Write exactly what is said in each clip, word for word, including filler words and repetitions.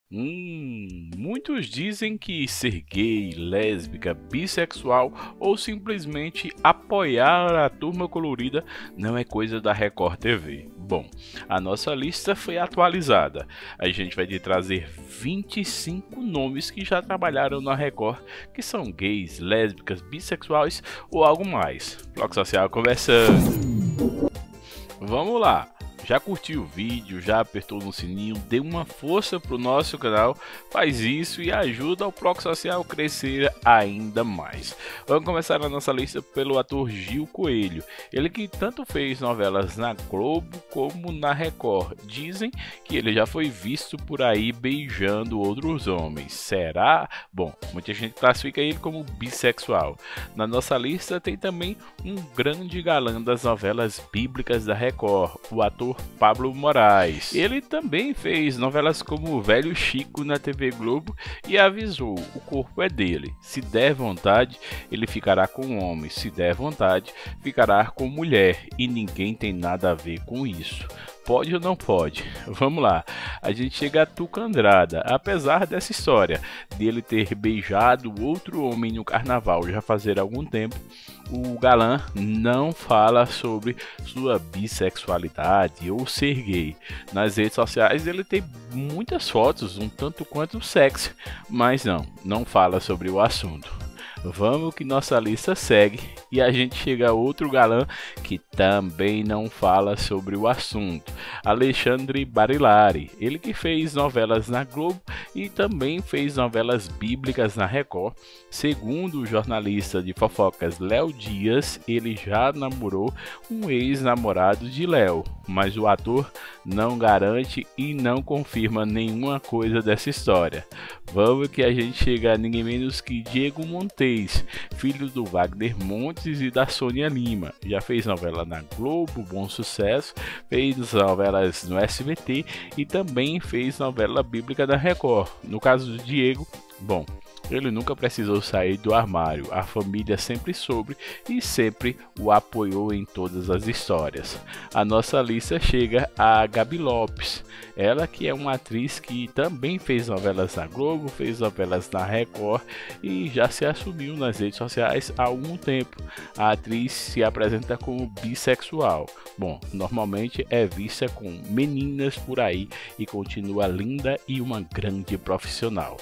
Hum, muitos dizem que ser gay, lésbica, bissexual ou simplesmente apoiar a turma colorida não é coisa da Record T V. Bom, a nossa lista foi atualizada. A gente vai te trazer vinte e cinco nomes que já trabalharam na Record, que são gays, lésbicas, bissexuais ou algo mais. Bloco Social conversando. Vamos lá! Já curtiu o vídeo, já apertou no sininho, dê uma força pro nosso canal, faz isso e ajuda o Bloco Social a crescer ainda mais. Vamos começar a nossa lista pelo ator Gil Coelho, ele que tanto fez novelas na Globo como na Record. Dizem que ele já foi visto por aí beijando outros homens. Será? Bom, muita gente classifica ele como bissexual. Na nossa lista tem também um grande galã das novelas bíblicas da Record, o ator Pablo Moraes. Ele também fez novelas como o Velho Chico na T V Globo e avisou: o corpo é dele, se der vontade ele ficará com homem, se der vontade ficará com mulher, e ninguém tem nada a ver com isso. Pode ou não pode? Vamos lá, a gente chega a Tuca Andrada. Apesar dessa história dele ter beijado outro homem no carnaval já fazer algum tempo, o galã não fala sobre sua bissexualidade ou ser gay. Nas redes sociais ele tem muitas fotos, um tanto quanto sexy, mas não, não fala sobre o assunto. Vamos que nossa lista segue e a gente chega a outro galã que também não fala sobre o assunto, Alexandre Barilari. Ele que fez novelas na Globo e também fez novelas bíblicas na Record. Segundo o jornalista de fofocas Léo Dias, ele já namorou um ex-namorado de Léo, mas o ator não garante e não confirma nenhuma coisa dessa história. Vamos que a gente chega a ninguém menos que Diego Montes, filho do Wagner Montes e da Sônia Lima. Já fez novela na Globo, bom sucesso, fez novelas no S B T e também fez novela bíblica da Record. No caso do Diego, bom, ele nunca precisou sair do armário, a família sempre soube e sempre o apoiou em todas as histórias. A nossa lista chega a Gabi Lopes, ela que é uma atriz que também fez novelas na Globo, fez novelas na Record e já se assumiu nas redes sociais há algum tempo. A atriz se apresenta como bissexual. Bom, normalmente é vista com meninas por aí e continua linda e uma grande profissional.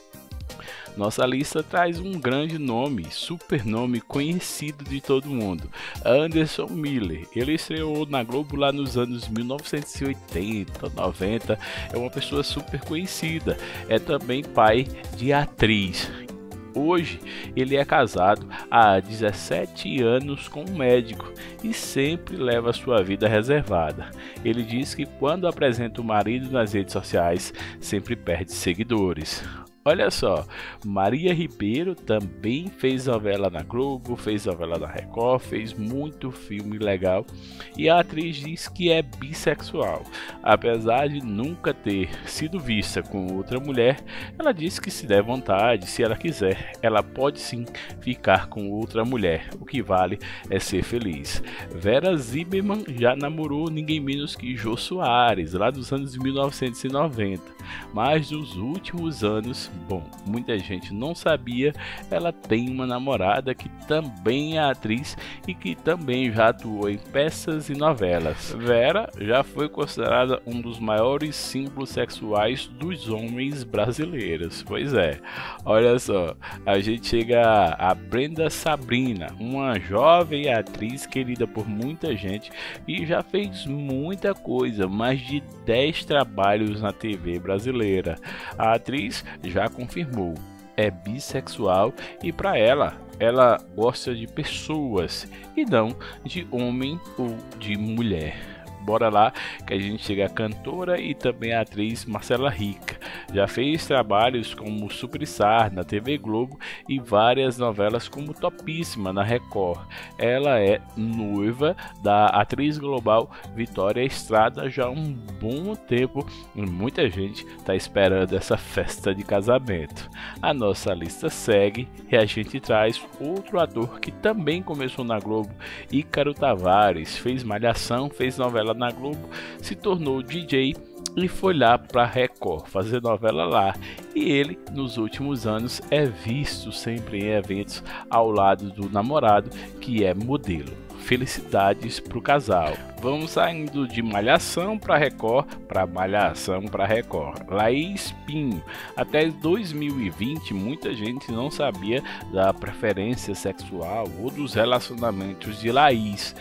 Nossa lista traz um grande nome, super nome conhecido de todo mundo, Anderson Miller. Ele estreou na Globo lá nos anos mil novecentos e oitenta, noventa, é uma pessoa super conhecida, é também pai de atriz. Hoje ele é casado há dezessete anos com um médico e sempre leva sua vida reservada. Ele diz que quando apresenta o marido nas redes sociais sempre perde seguidores. Olha só, Maria Ribeiro também fez novela na Globo, fez novela na Record, fez muito filme legal e a atriz diz que é bissexual. Apesar de nunca ter sido vista com outra mulher, ela diz que se der vontade, se ela quiser, ela pode sim ficar com outra mulher. O que vale é ser feliz. Vera Zimmermann já namorou ninguém menos que Jô Soares, lá dos anos mil novecentos e noventa, mas nos últimos anos, bom, muita gente não sabia, ela tem uma namorada que também é atriz e que também já atuou em peças e novelas. Vera já foi considerada um dos maiores símbolos sexuais dos homens brasileiros. Pois é, olha só, a gente chega a Brenda Sabrina, uma jovem atriz querida por muita gente e já fez muita coisa, mais de dez trabalhos na T V brasileira. A atriz já confirmou, é bissexual e para ela, ela gosta de pessoas e não de homem ou de mulher. Bora lá que a gente chega a cantora e também a atriz Marcela Rica. Já fez trabalhos como Superstar na T V Globo e várias novelas como Topíssima na Record. Ela é noiva da atriz global Vitória Estrada já há um bom tempo e muita gente está esperando essa festa de casamento. A nossa lista segue e a gente traz outro ator que também começou na Globo, Ícaro Tavares, fez Malhação, fez novela na Globo, se tornou D J e foi lá para Record fazer novela lá. E ele, nos últimos anos, é visto sempre em eventos ao lado do namorado, que é modelo. Felicidades pro casal. Vamos saindo de Malhação para Record, para Malhação para Record. Laís Pinho. Até dois mil e vinte, muita gente não sabia da preferência sexual ou dos relacionamentos de Laís,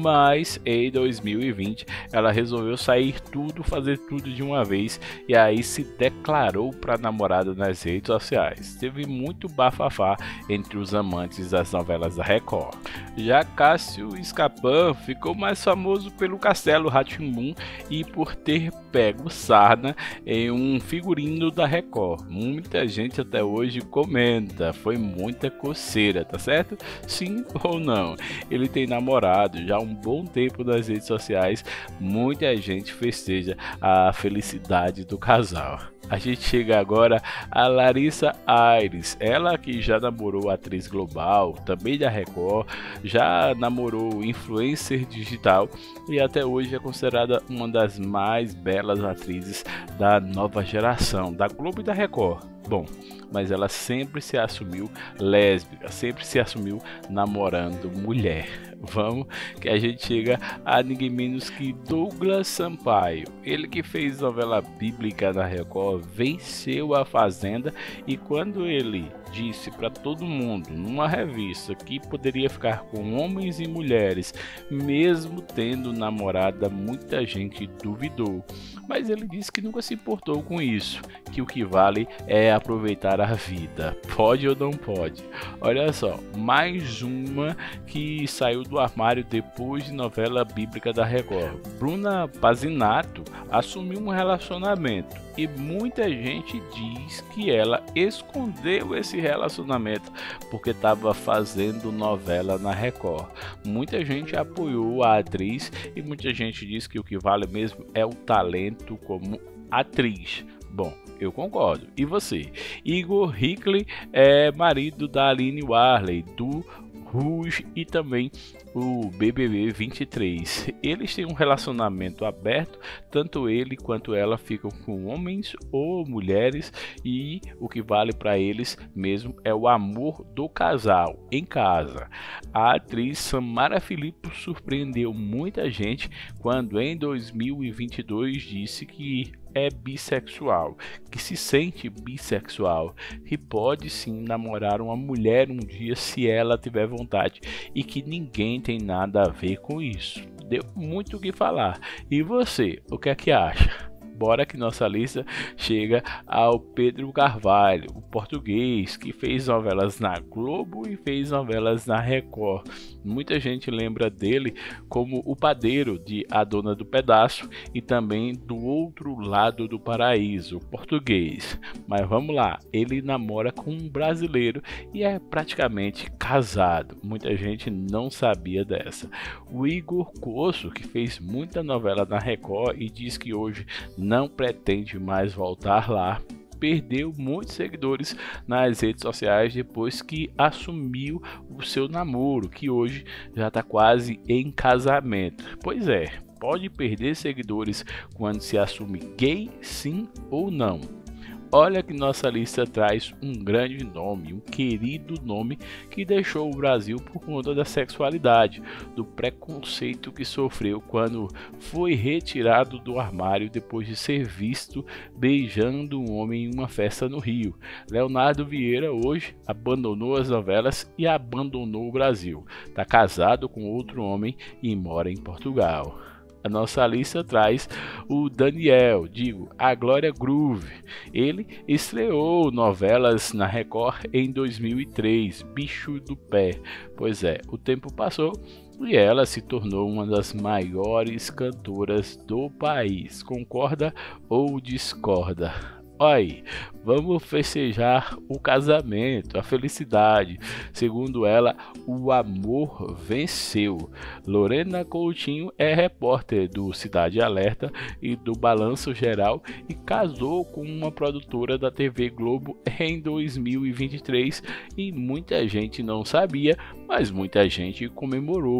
mas em dois mil e vinte ela resolveu sair tudo, fazer tudo de uma vez, e aí se declarou para namorada nas redes sociais. Teve muito bafafá entre os amantes das novelas da Record. Já Cássio Escapan ficou mais famoso pelo Castelo Rá-Tim-Bum e por ter pego sarna em um figurino da Record. Muita gente até hoje comenta, foi muita coceira, tá certo? Sim ou não? Ele tem namorado já há um bom tempo nas redes sociais, muita gente festeja a felicidade do casal. A gente chega agora a Larissa Aires, ela que já namorou atriz global, também da Record, já namorou influencer digital e até hoje é considerada uma das mais belas atrizes da nova geração, da Globo e da Record. Bom, mas ela sempre se assumiu lésbica, sempre se assumiu namorando mulher. Vamos que a gente chega a ninguém menos que Douglas Sampaio. Ele que fez novela bíblica na Record, venceu a Fazenda, e quando ele disse para todo mundo numa revista que poderia ficar com homens e mulheres, mesmo tendo namorada, muita gente duvidou. Mas ele disse que nunca se importou com isso, que o que vale é aproveitar a vida. Pode ou não pode? Olha só, mais uma que saiu do armário depois de novela bíblica da Record. Bruna Pazinato assumiu um relacionamento e muita gente diz que ela escondeu esse relacionamento porque estava fazendo novela na Record. Muita gente apoiou a atriz e muita gente diz que o que vale mesmo é o talento como atriz. Bom, eu concordo. E você? Igor Hickley é marido da Aline Warley, do Rouge e também o B B B vinte e três. Eles têm um relacionamento aberto, tanto ele quanto ela ficam com homens ou mulheres, e o que vale para eles mesmo é o amor do casal em casa. A atriz Samara Filippo surpreendeu muita gente quando em dois mil e vinte e dois disse que é bissexual, que se sente bissexual, que pode sim namorar uma mulher um dia se ela tiver vontade, e que ninguém tem nada a ver com isso. Deu muito o que falar. E você, o que é que acha? Bora que nossa lista chega ao Pedro Carvalho, o português que fez novelas na Globo e fez novelas na Record. Muita gente lembra dele como o padeiro de A Dona do Pedaço e também do Outro Lado do Paraíso, o português. Mas vamos lá, ele namora com um brasileiro e é praticamente casado. Muita gente não sabia dessa. O Igor Coço, que fez muita novela na Record e diz que hoje não pretende mais voltar lá, perdeu muitos seguidores nas redes sociais depois que assumiu o seu namoro, que hoje já está quase em casamento. Pois é, pode perder seguidores quando se assume gay, sim ou não? Olha que nossa lista traz um grande nome, um querido nome que deixou o Brasil por conta da sexualidade, do preconceito que sofreu quando foi retirado do armário depois de ser visto beijando um homem em uma festa no Rio. Leonardo Vieira hoje abandonou as novelas e abandonou o Brasil. Está casado com outro homem e mora em Portugal. A nossa lista traz o Daniel, digo, a Glória Groove. Ele estreou novelas na Record em dois mil e três, Bicho do Pé. Pois é, o tempo passou e ela se tornou uma das maiores cantoras do país. Concorda ou discorda? Oi, vamos festejar o casamento, a felicidade. Segundo ela, o amor venceu. Lorena Coutinho é repórter do Cidade Alerta e do Balanço Geral e casou com uma produtora da T V Globo em dois mil e vinte e três e muita gente não sabia, mas muita gente comemorou.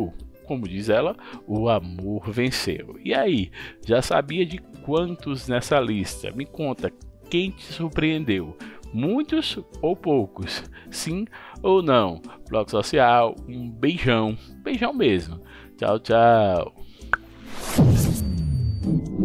como diz ela, o amor venceu. E aí, já sabia de quantos nessa lista? Me conta, quem te surpreendeu? Muitos ou poucos? Sim ou não? Blog Social, um beijão, beijão mesmo. Tchau, tchau.